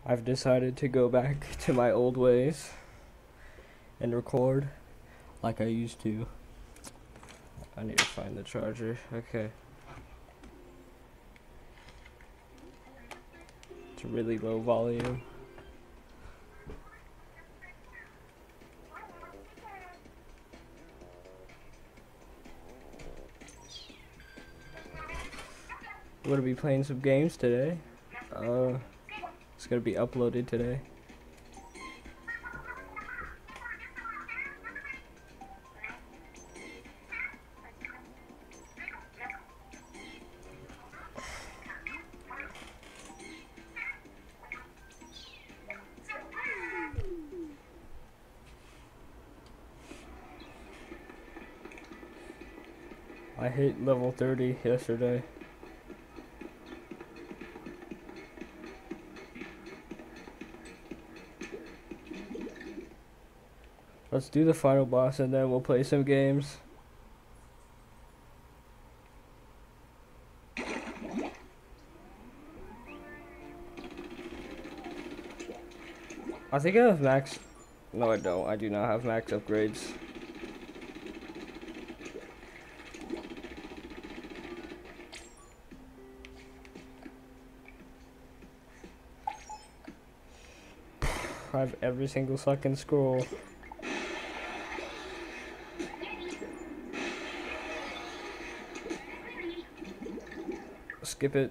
I've decided to go back to my old ways and record like I used to. I need to find the charger. Okay. It's a really low volume. I'm gonna be playing some games today. It's gonna be uploaded today. I hit level 30 yesterday. Let's do the final boss and then we'll play some games. I think I have max. No, I don't. I do not have max upgrades. I have every single fucking scroll. Skip it.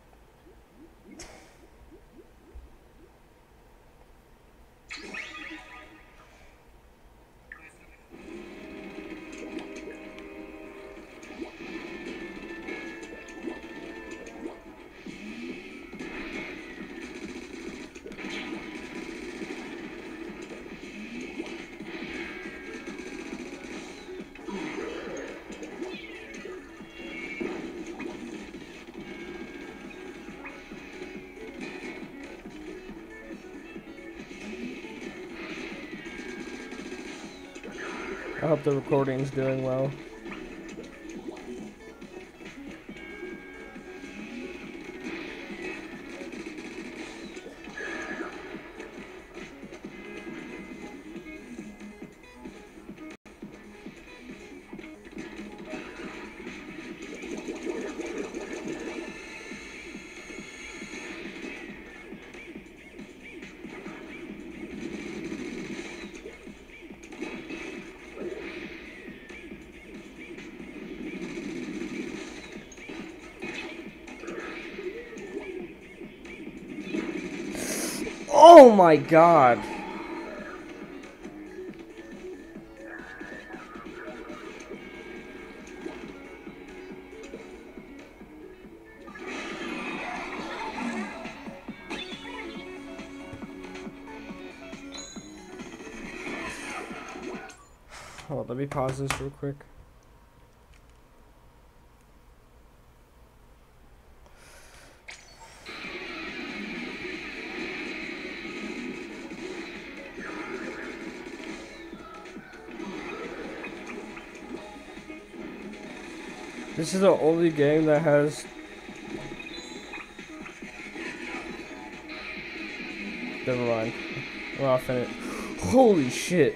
I hope the recording's doing well. Oh my god! Hold on, let me pause this real quick. This is the only game that has... Never mind. We're off in it. Holy shit!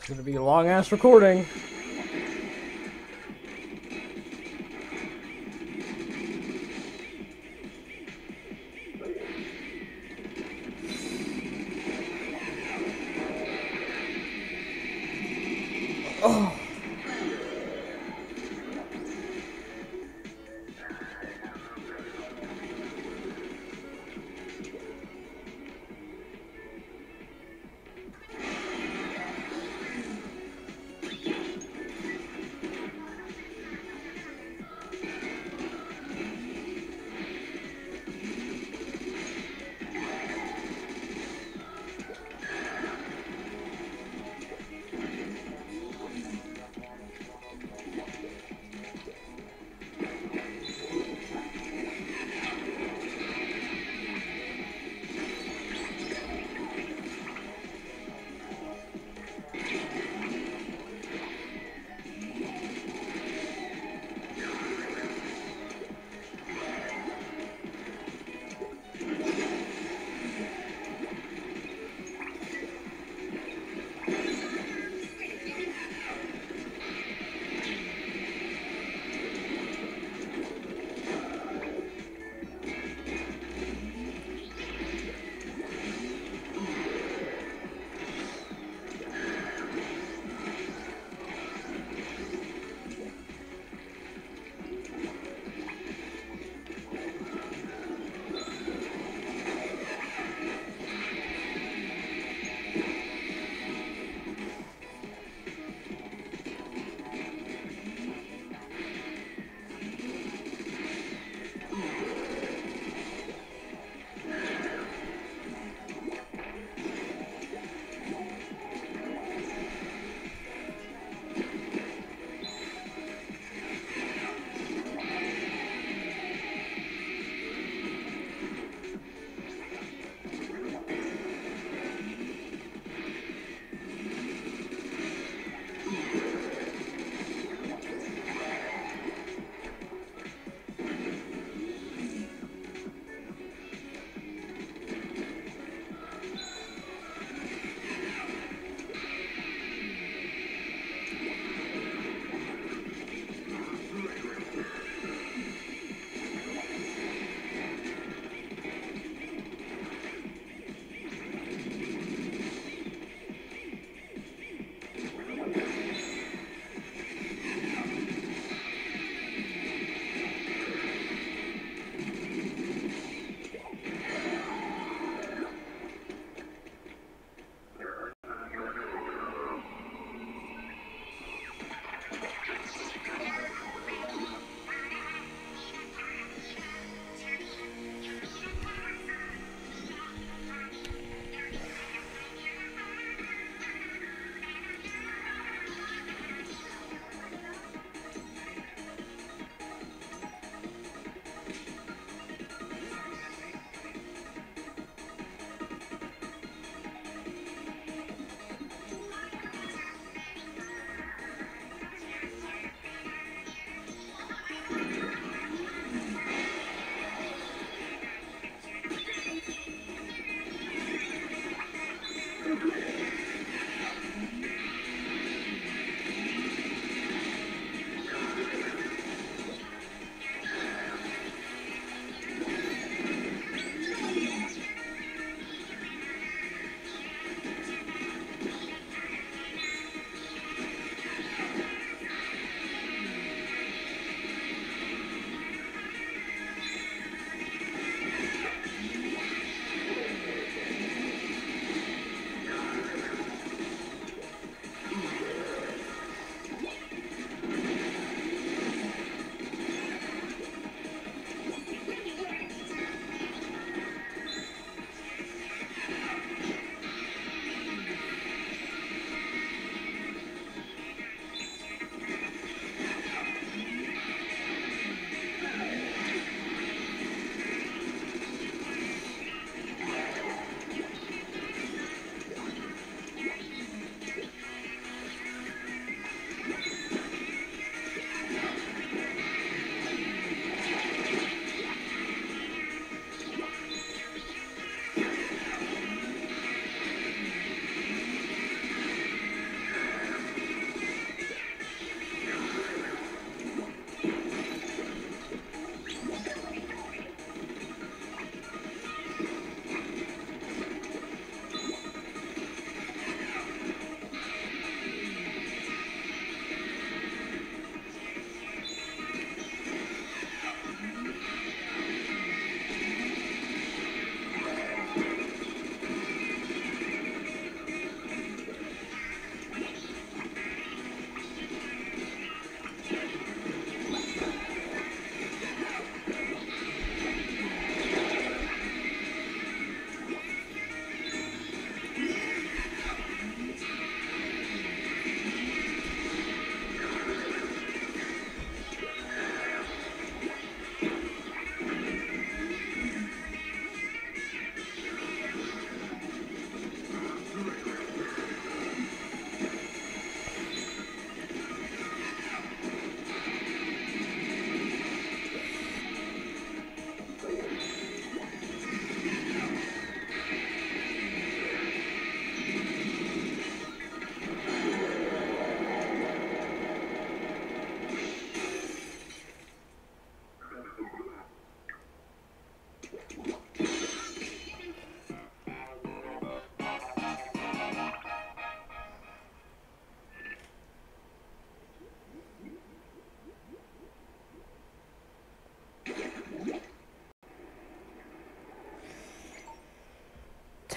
It's gonna be a long ass recording. Oh.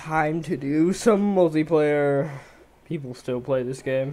time to do some multiplayer. People still play this game.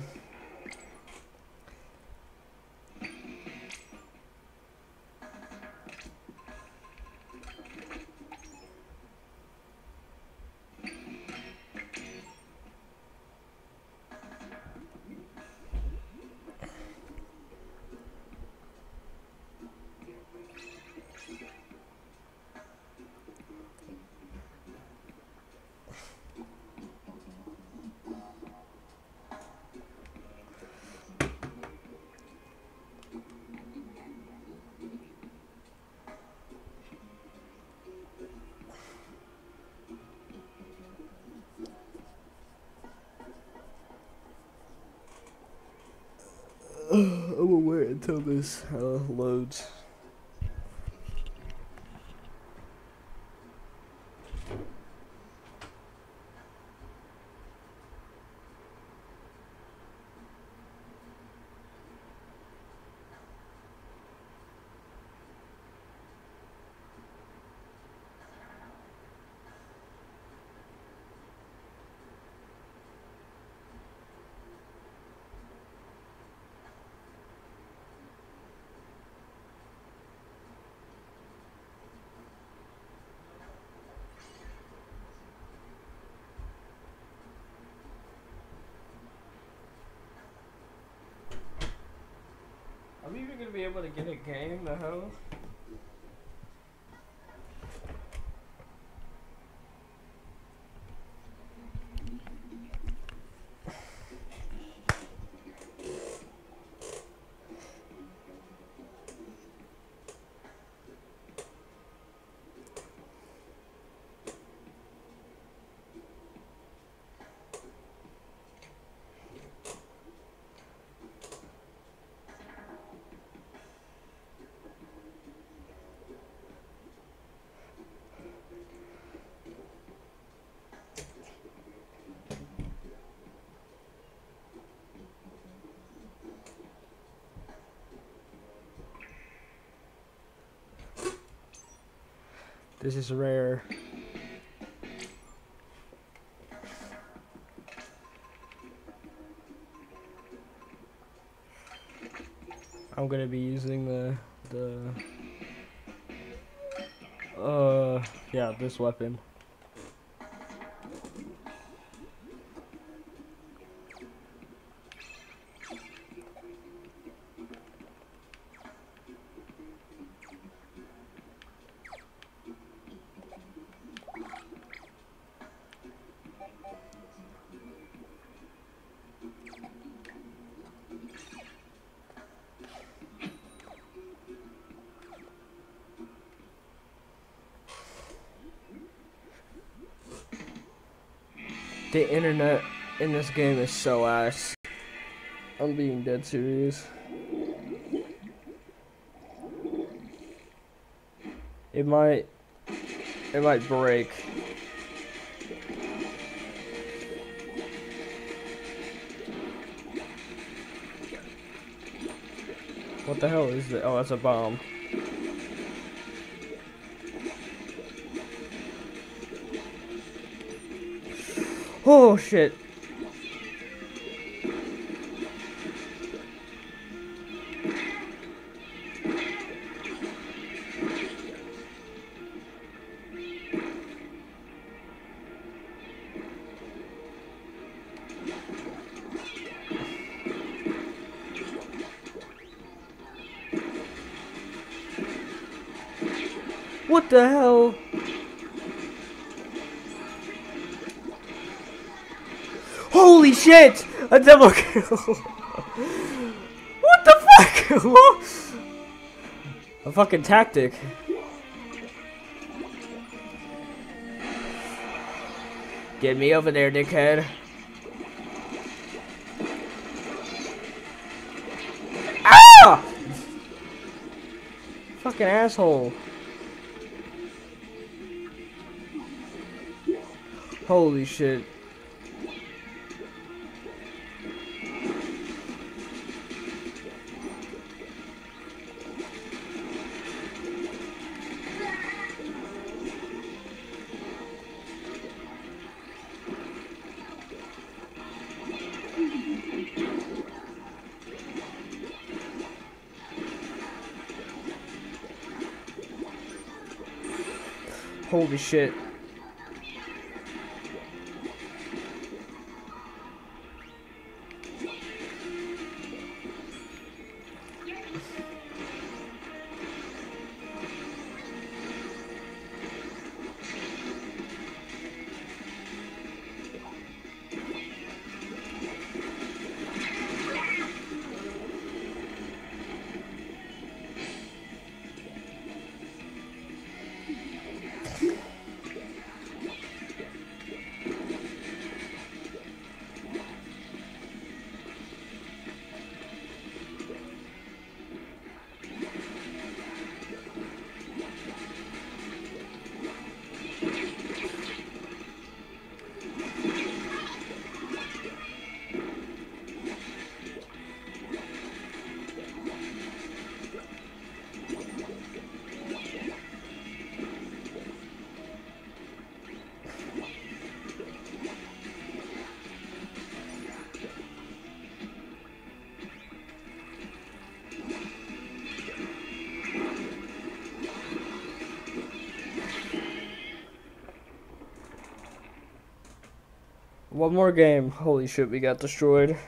I'm gonna wait until this loads. I'm even gonna be able to get a game, the hell? This is rare. I'm gonna be using yeah, this weapon. The internet in this game is so ass. I'm being dead serious. It might break. What the hell is that? Oh, that's a bomb. Oh shit. What the hell? Holy shit! A double kill! What the fuck? A fucking tactic. Get me over there, dickhead. Ah! Fucking asshole. Holy shit. Holy shit. One more game. Holy shit, we got destroyed.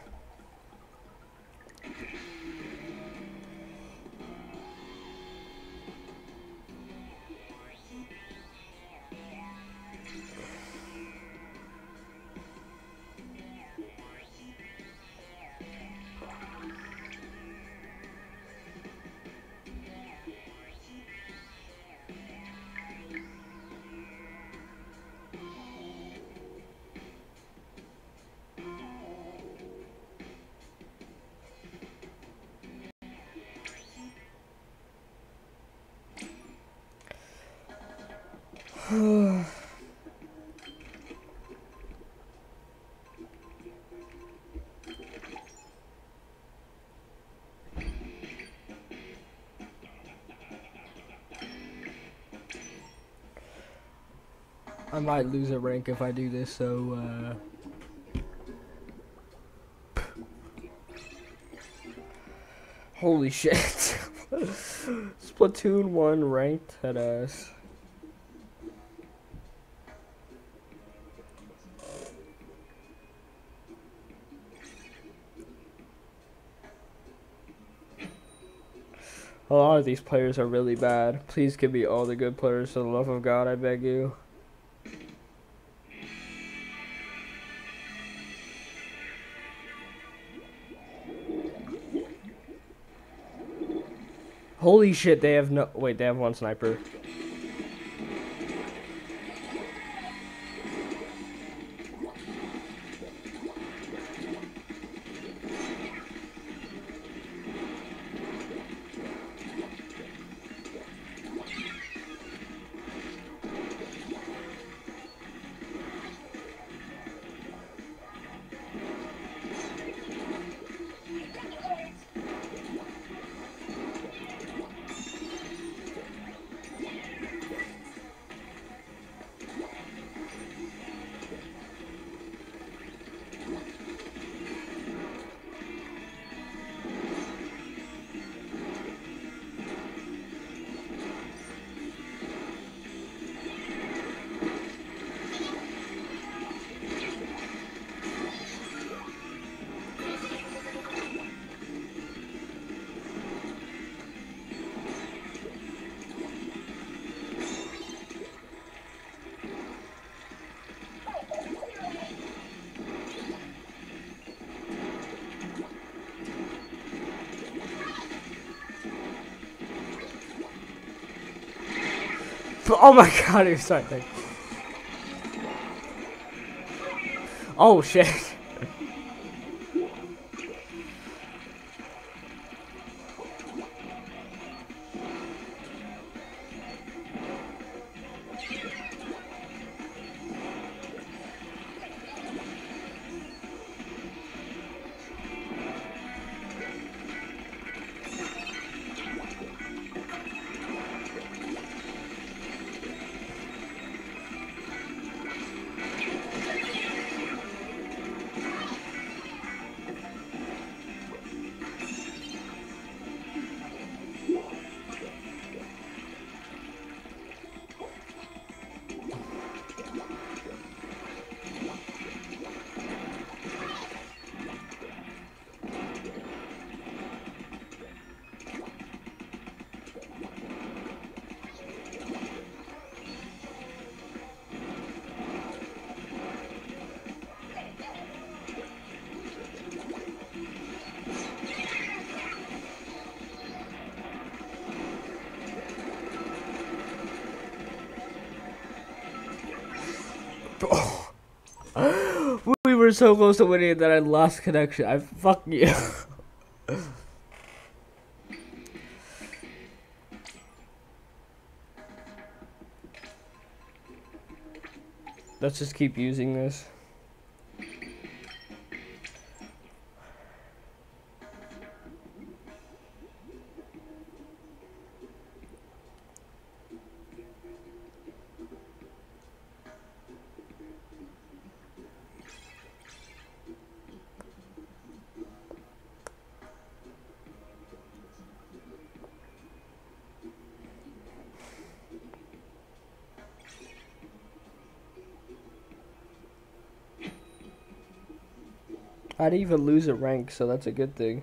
I might lose a rank if I do this, so holy shit. Splatoon 1 ranked at us. A lot of these players are really bad. Please give me all the good players for the love of God, I beg you. Holy shit, they have no... Wait, they have one sniper. Oh my god, he was starting. Oh shit. We were so close to winning that I lost connection. I fuck you. Let's just keep using this. I didn't even lose a rank, so that's a good thing.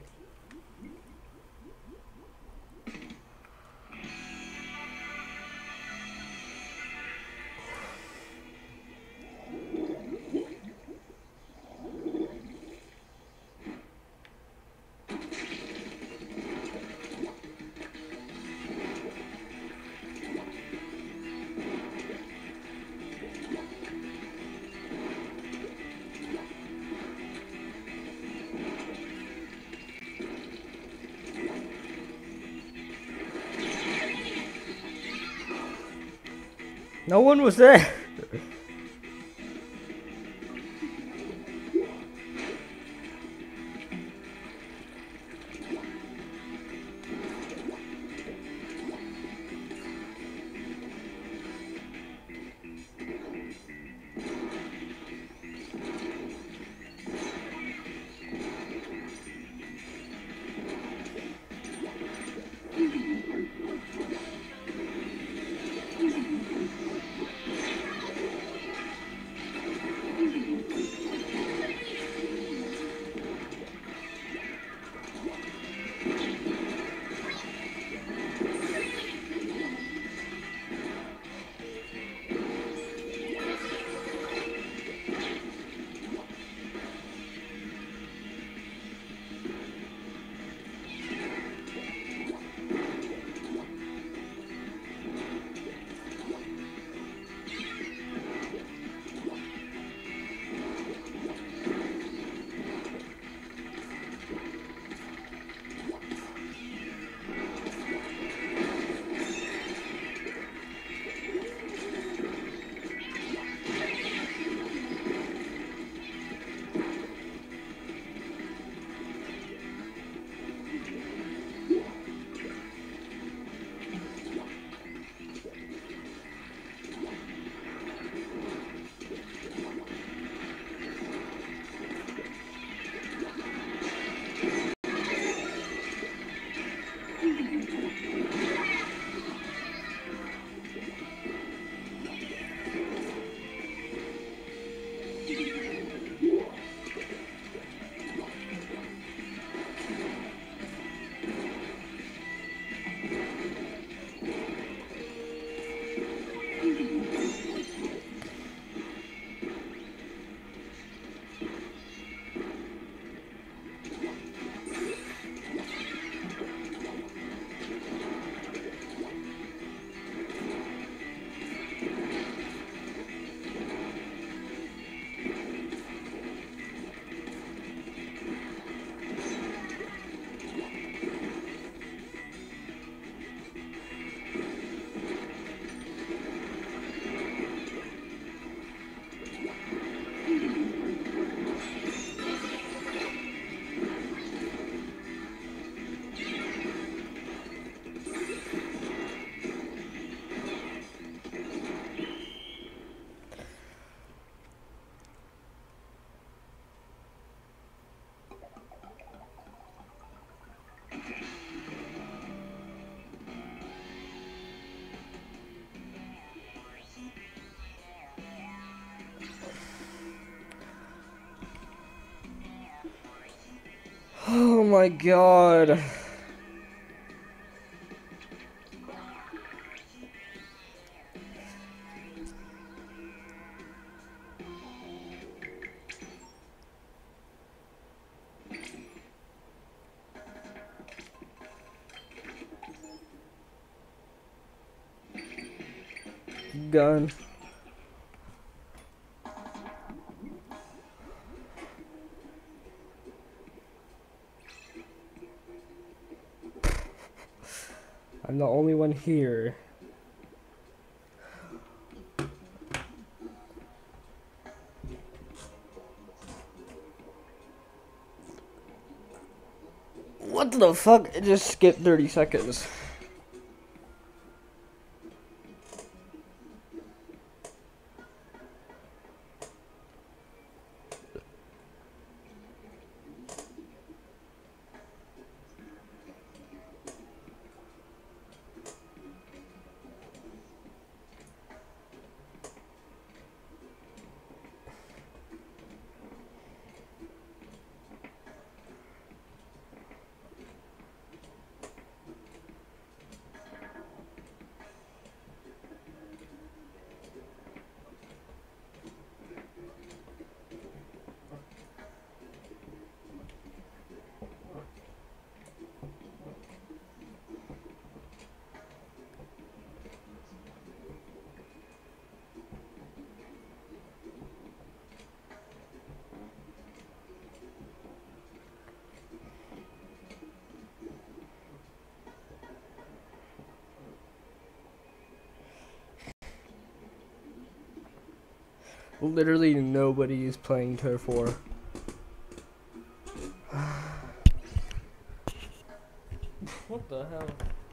No one was there. Oh my god. Gun. I'm the only one here. What the fuck? It just skipped 30 seconds. Literally nobody is playing Turf War. What the hell?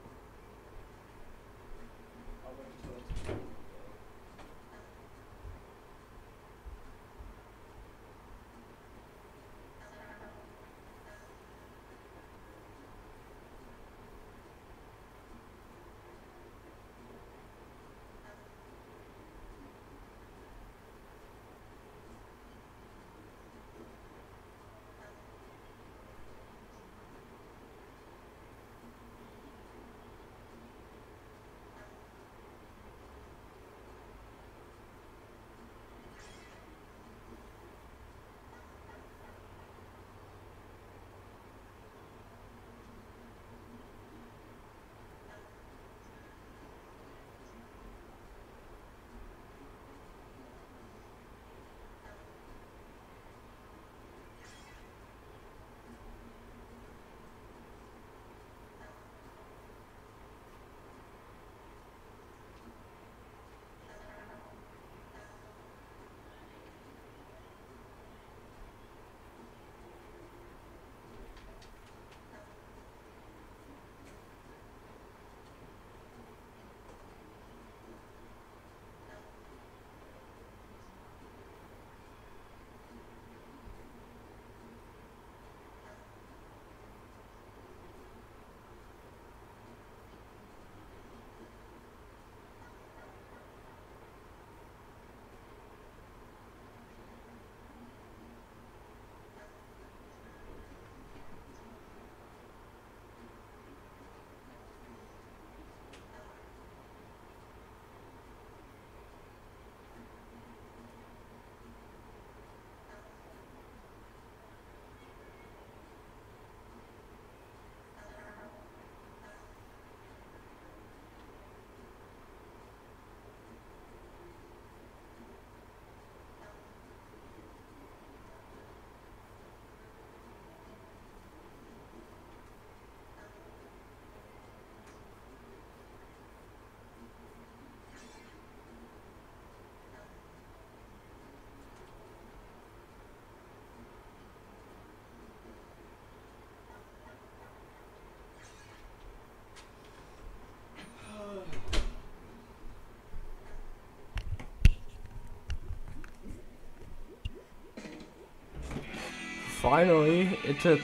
Finally, it took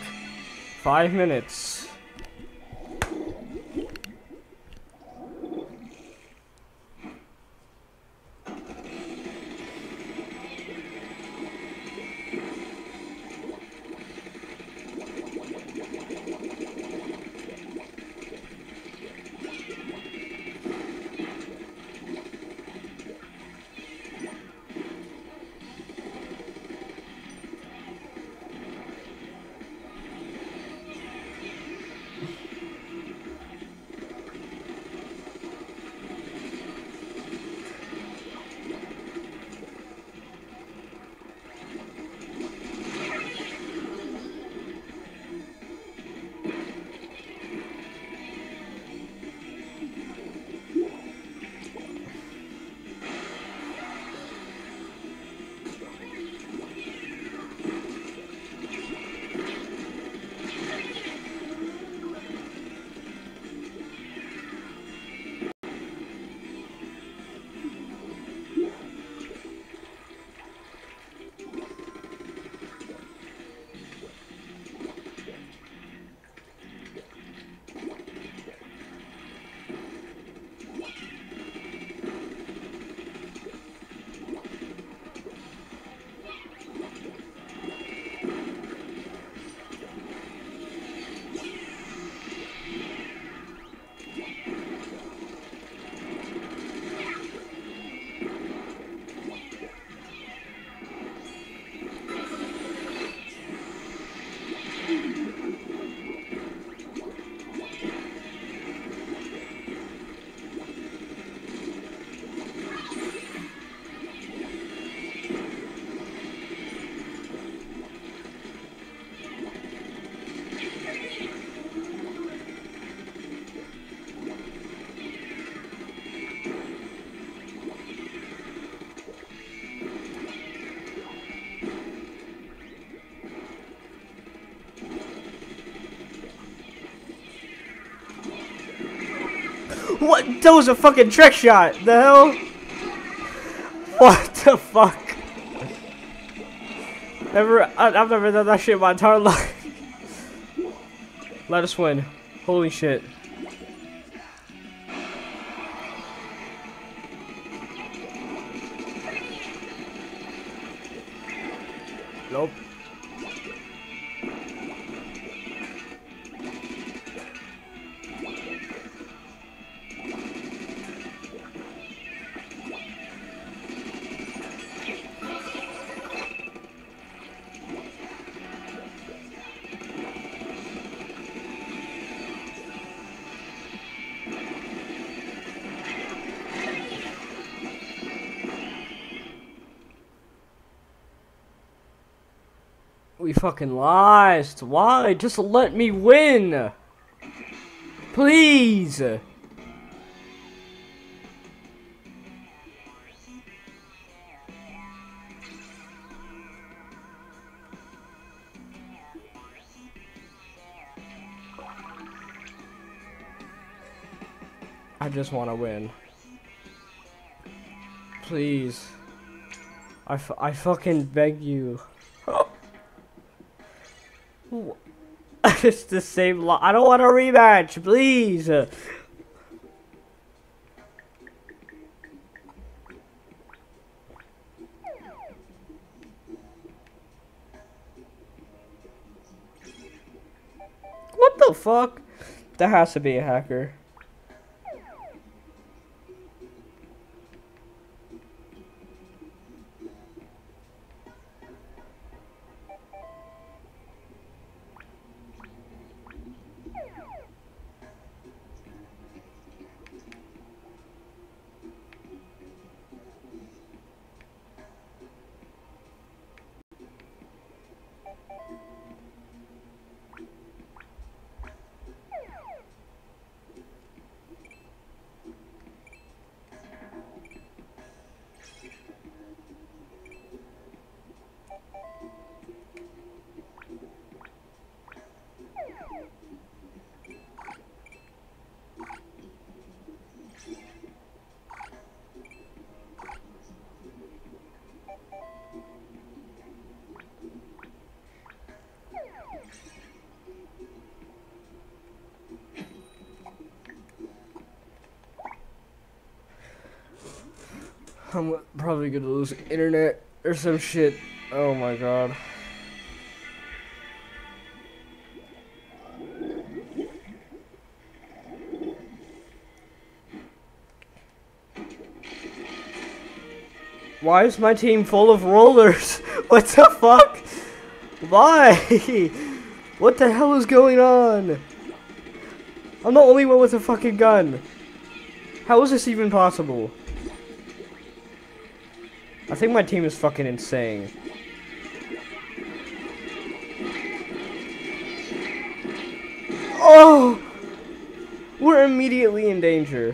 5 minutes. That was a fucking trick shot. The hell? What the fuck? I've never done that shit in my entire life. Let us win. Holy shit. Nope. We fucking lost. Why? Just let me win. Please. I just want to win. Please. I fucking beg you. It's the same lot. I don't want a rematch, please. What the fuck? That has to be a hacker. I'm probably gonna lose internet or some shit. Oh my god. Why is my team full of rollers? What the fuck? Why? What the hell is going on? I'm the only one with a fucking gun. How is this even possible? I think my team is fucking insane. Oh! We're immediately in danger.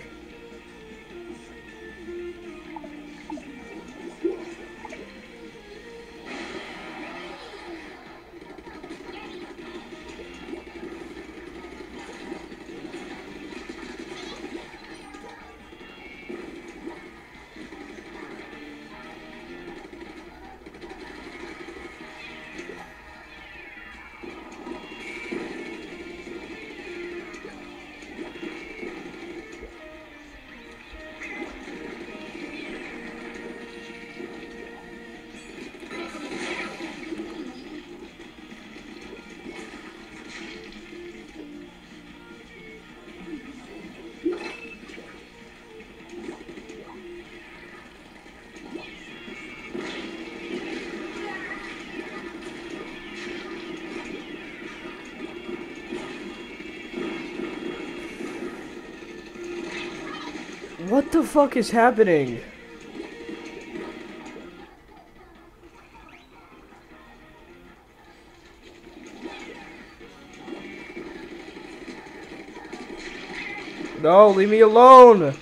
What the fuck is happening? No, leave me alone!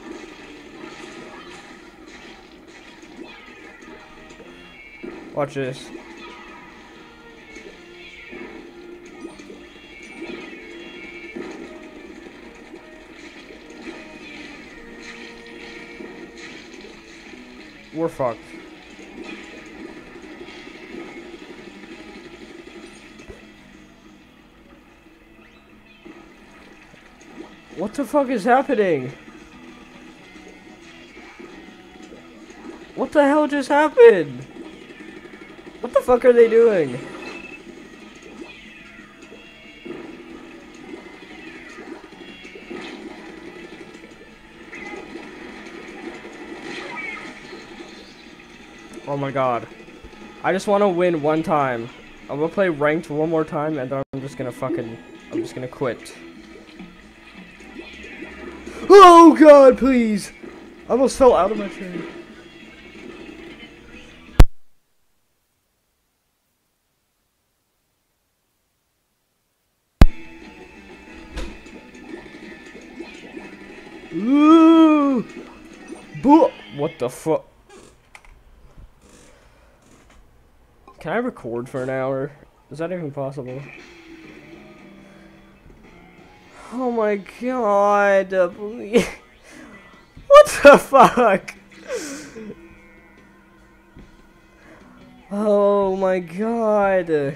Watch this. We're fucked. What the fuck is happening? What the hell just happened? What the fuck are they doing? Oh my god. I just want to win one time. I'm gonna play ranked one more time and then I'm just gonna quit. Oh god, please! I almost fell out of my chair. Ooh! What the fuck? Can I record for an hour? Is that even possible? Oh my god, please. What the fuck? Oh my god.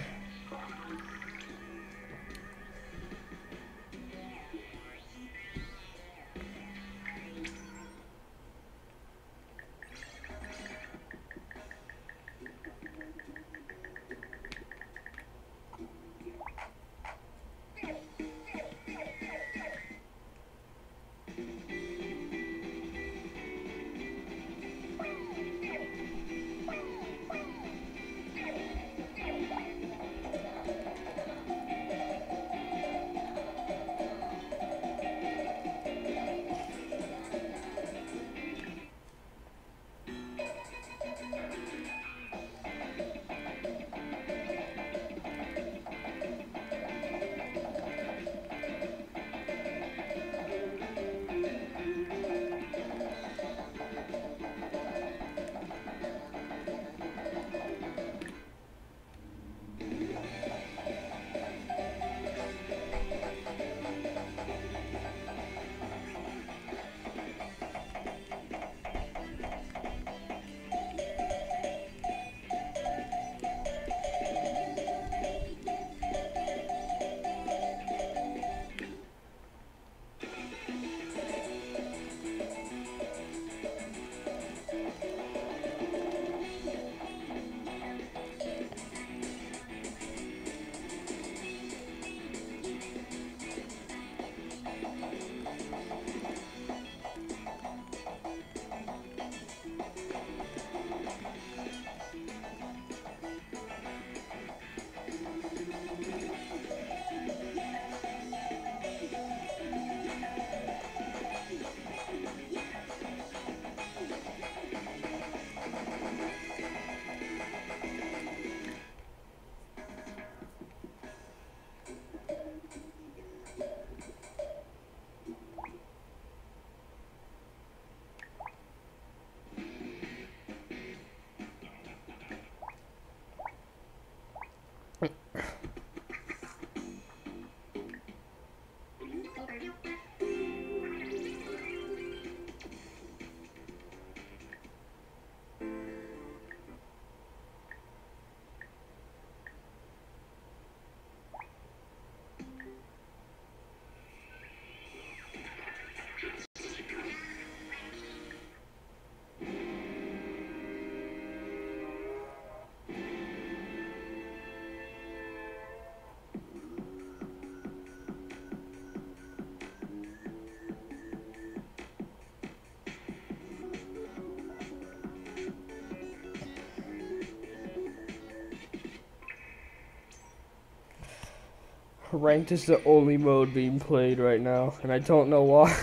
Ranked is the only mode being played right now, and I don't know why.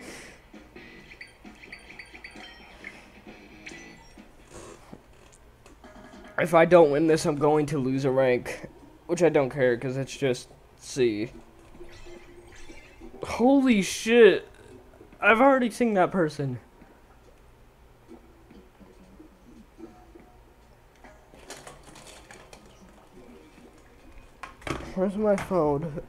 If I don't win this, I'm going to lose a rank, which I don't care because it's just C. Holy shit! I've already seen that person. Where's my phone?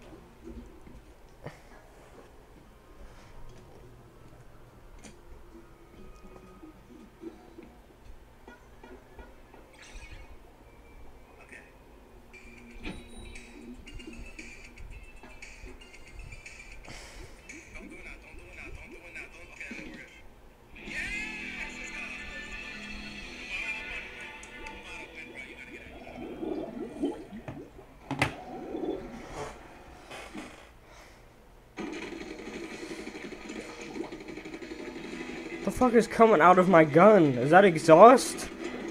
fuck is coming out of my gun? Is that exhaust?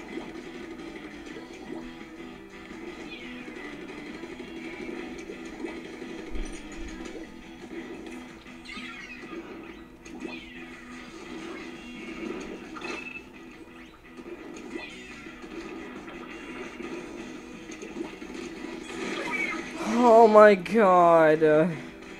Oh my god.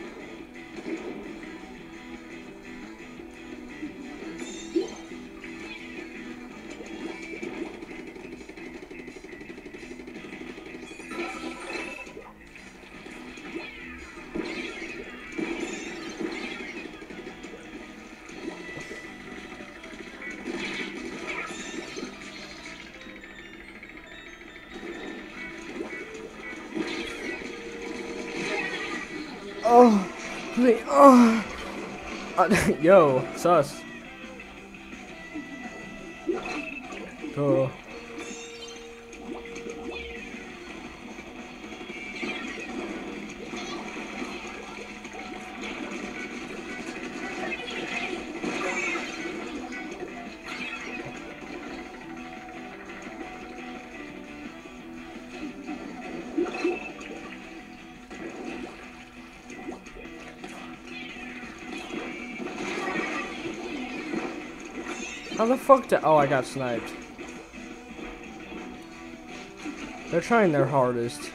Oh, please. Oh. Yo, sus. Oh. How the fuck did— oh, I got sniped. They're trying their hardest.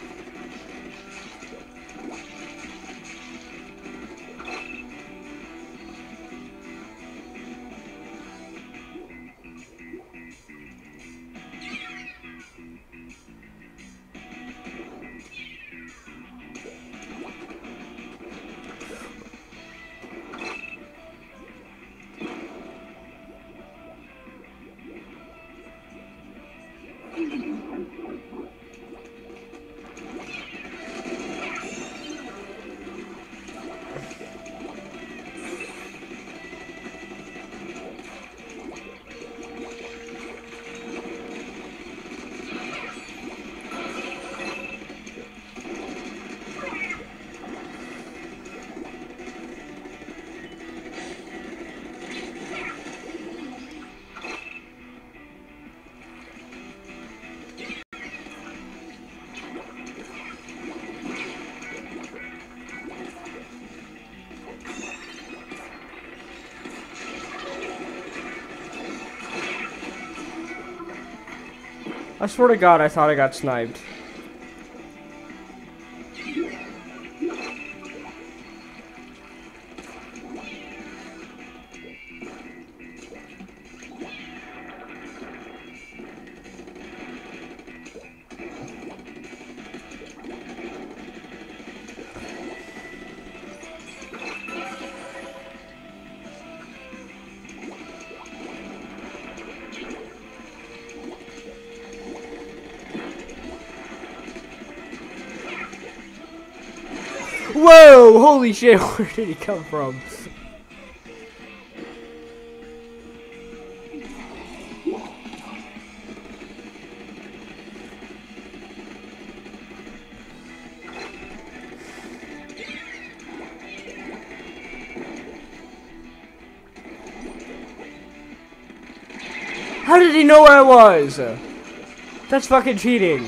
I swear to God, I thought I got sniped. Whoa! Holy shit, where did he come from? How did he know where I was? That's fucking cheating.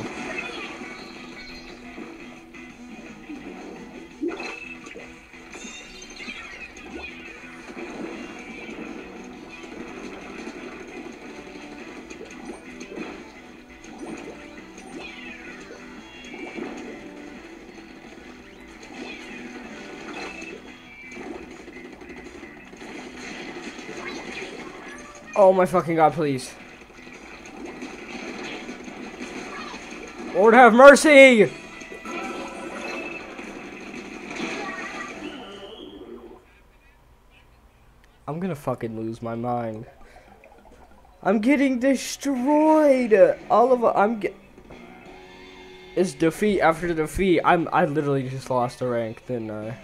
Oh my fucking God, please. Lord have mercy! I'm gonna fucking lose my mind. I'm getting destroyed! All of it's defeat after defeat. I literally just lost a rank, didn't I?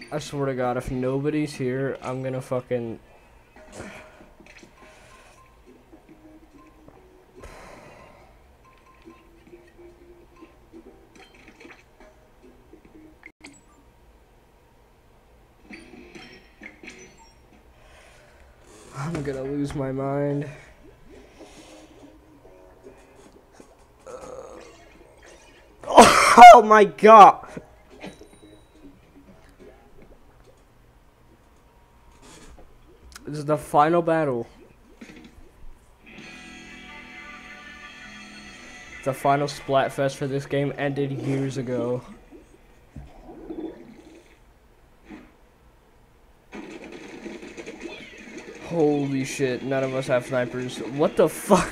I swear to God, if nobody's here, I'm gonna fucking... I'm gonna lose my mind. Oh my God! This is the final battle. The final Splatfest for this game ended years ago. Holy shit, none of us have snipers. What the fuck?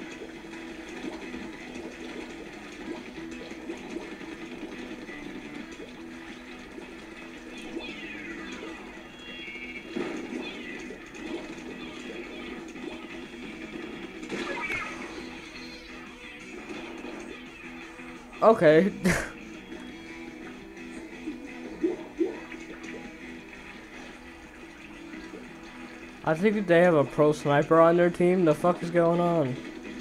Okay. I think they have a pro sniper on their team. The fuck is going on?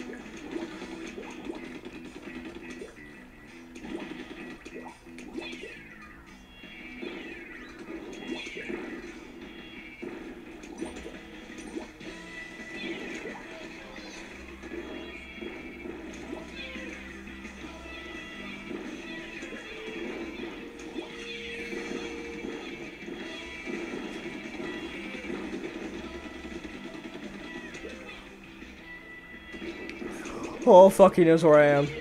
Oh fuck, he knows where I am.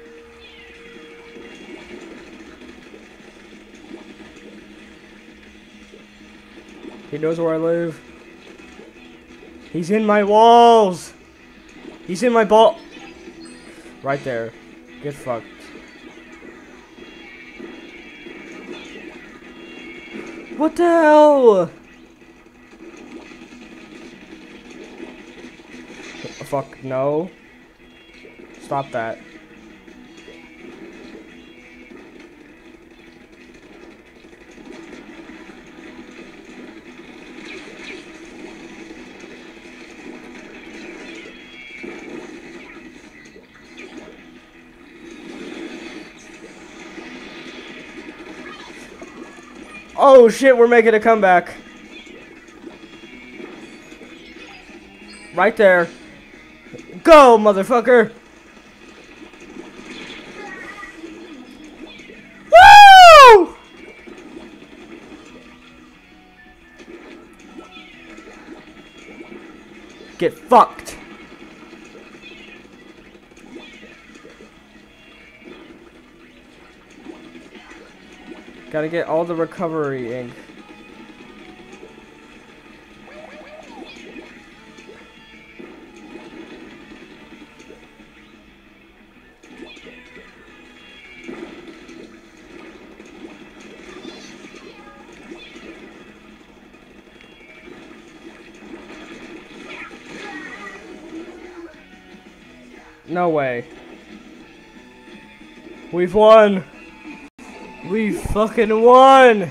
He knows where I live. He's in my walls. He's in my ball. Right there. Get fucked. What the hell? Fuck, no. Stop that. Oh shit, we're making a comeback. Right there. Go, motherfucker. Woo! Get fucked. Gotta get all the recovery ink. No way. We've won. We fucking won.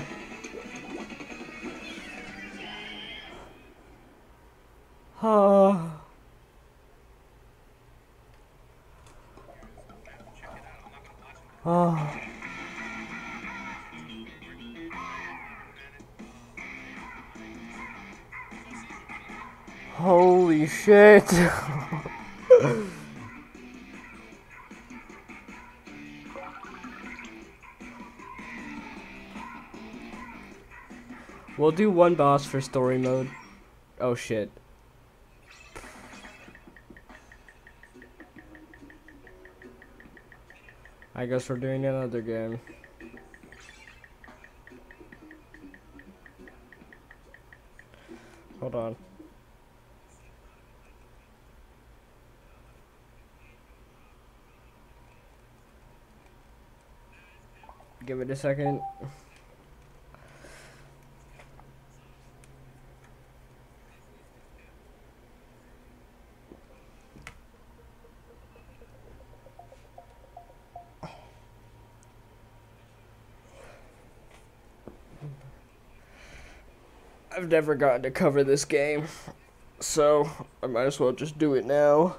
Oh. Oh. Holy shit. We'll do one boss for story mode. Oh shit. I guess we're doing another game. Hold on. Give it a second. I've never gotten to cover this game, so I might as well just do it now.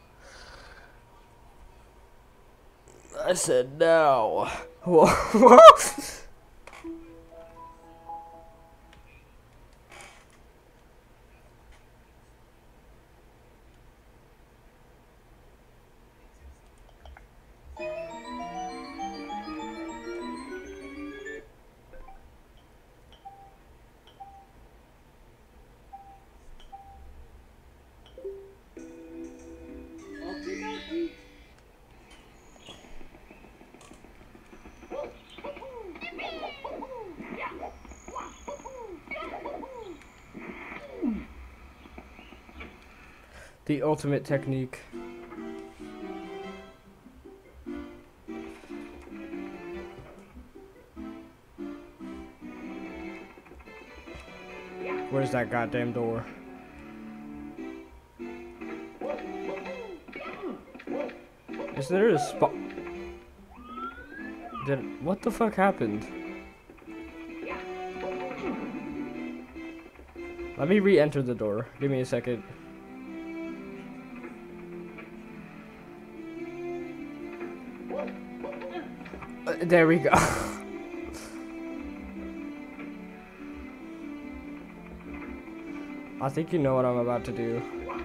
I said now. What? The ultimate technique. Where's that goddamn door? Is there a spot? What the fuck happened? Let me re-enter the door. Give me a second. There we go. I think you know what I'm about to do.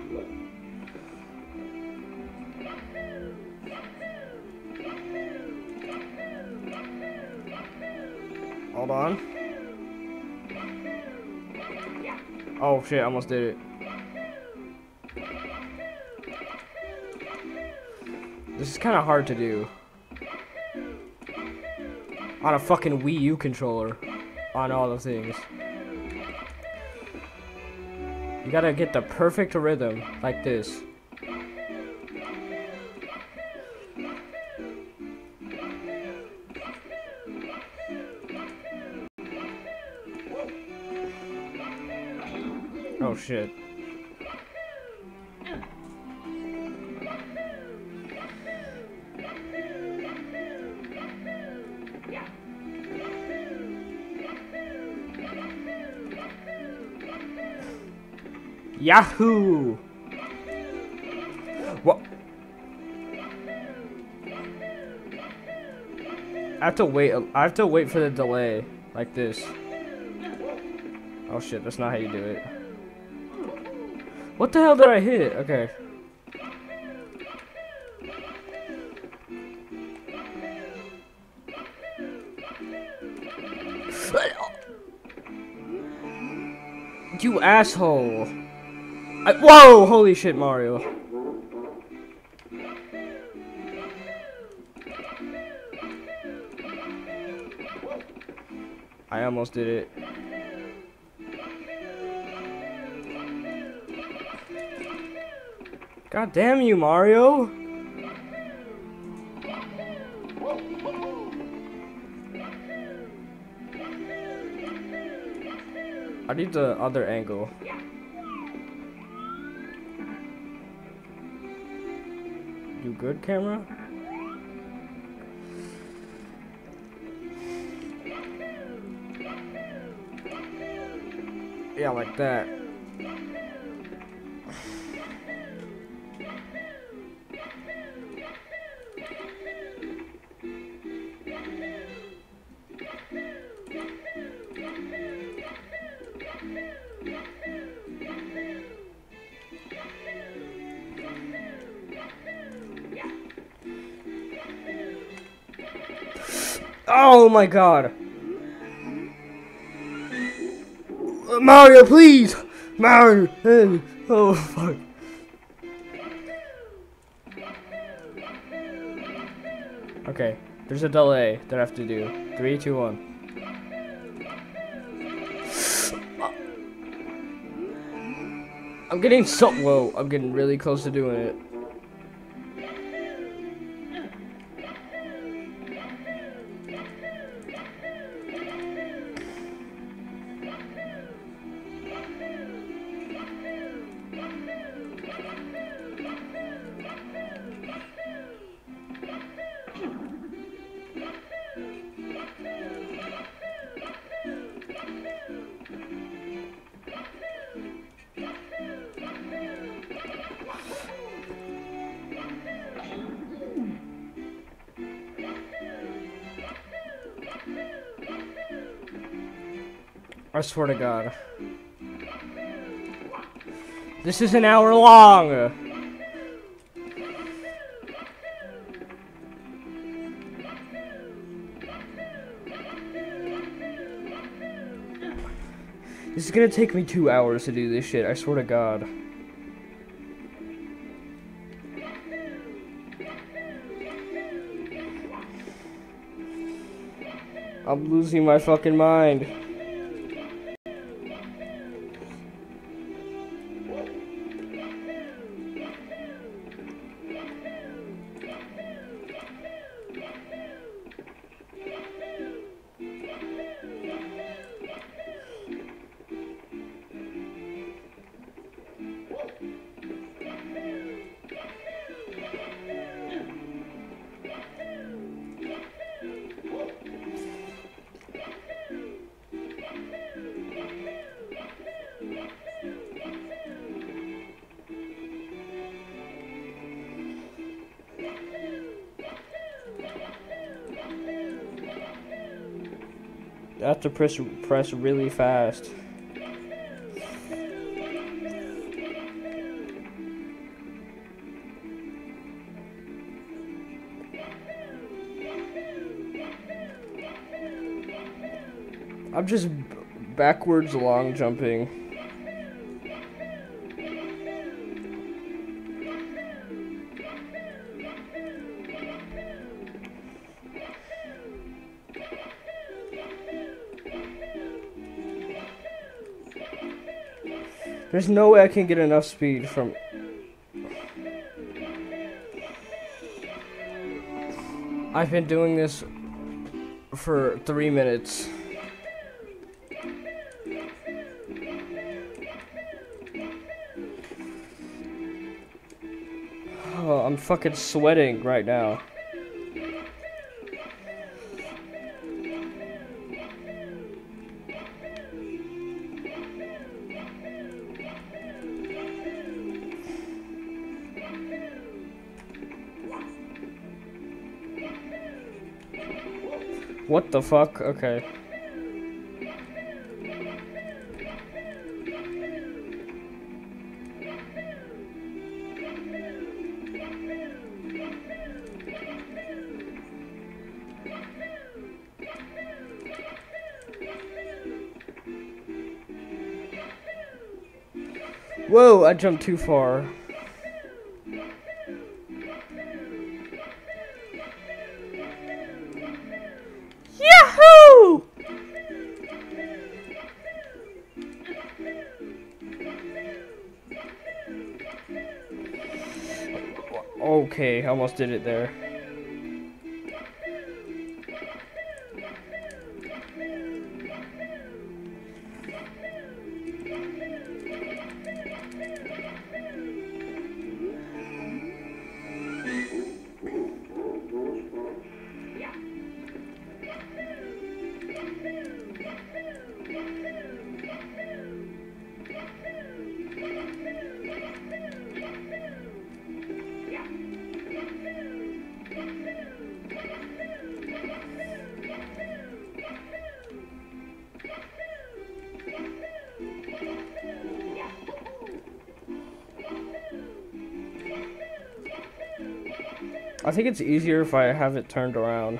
Hold on. Oh shit, I almost did it. This is kind of hard to do. On a fucking Wii U controller. On all the things. You gotta get the perfect rhythm, like this. Oh shit. Yahoo! What? I have to wait. I have to wait for the delay, like this. Oh shit! That's not how you do it. What the hell did I hit? Okay. You asshole! Whoa! Holy shit, Mario. I almost did it. God damn you, Mario! I need the other angle. You good, camera? Yeah, like that. Oh my god! Mario, please! Mario! Oh fuck. Okay, there's a delay that I have to do. 3, 2, 1. I'm getting so whoa, I'm getting really close to doing it. I swear to God. This is an hour long! This is gonna take me 2 hours to do this shit, I swear to God. I'm losing my fucking mind. I have to press really fast. I'm just backwards long jumping. There's no way I can get enough speed from... I've been doing this for 3 minutes. Oh, I'm fucking sweating right now. What the fuck? Okay. Whoa, I jumped too far. Yahoo! Okay, almost did it there. I think it's easier if I have it turned around.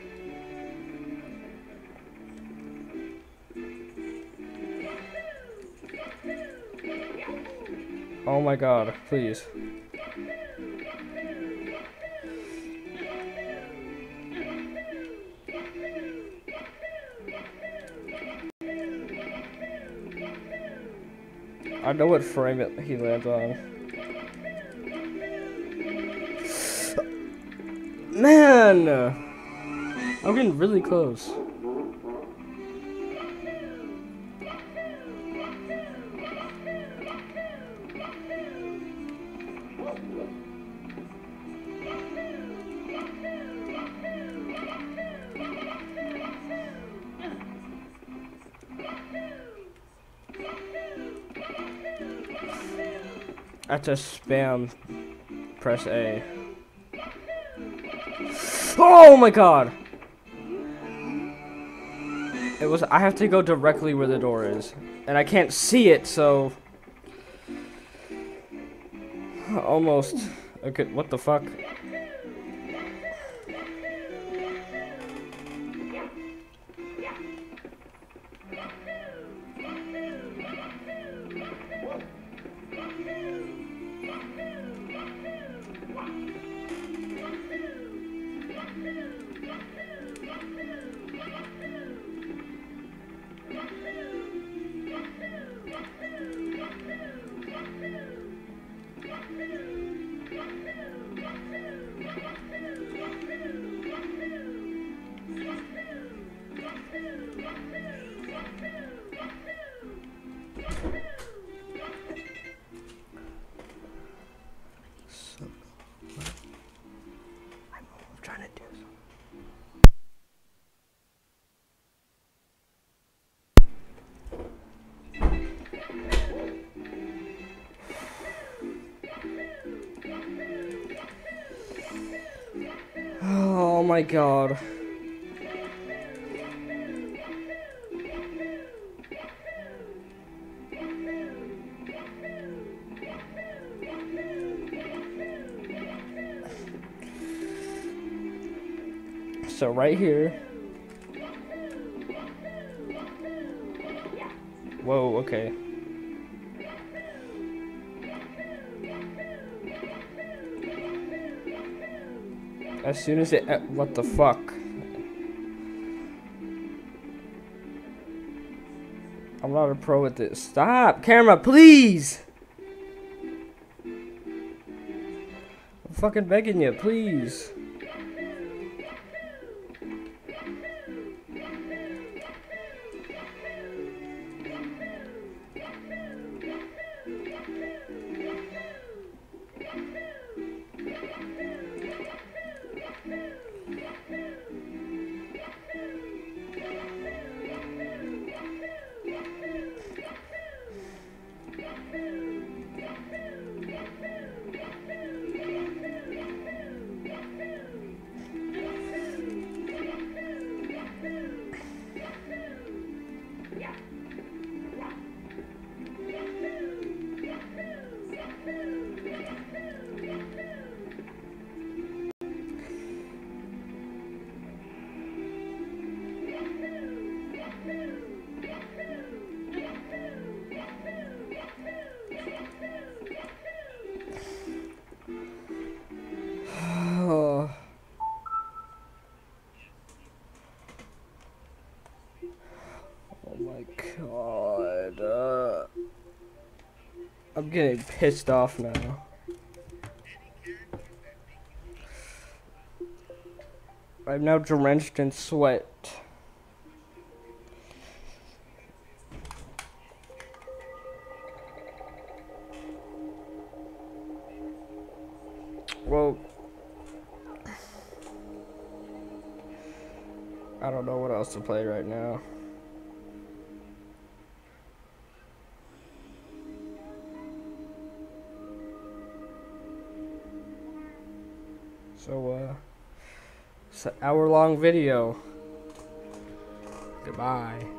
Oh my god, please. I know what frame he lands on. Man! I'm getting really close. I have to spam press A. Oh my god! It was. I have to go directly where the door is, and I can't see it, so almost. Okay, what the fuck? I'm trying to do something. Oh my god. So right here. Whoa, okay. As soon as it, what the fuck? I'm not a pro at this. Stop, camera, please! I'm fucking begging you, please. God. I'm getting pissed off now. I'm now drenched in sweat. Well, I don't know what else to play right now. So, it's an hour-long video. Goodbye.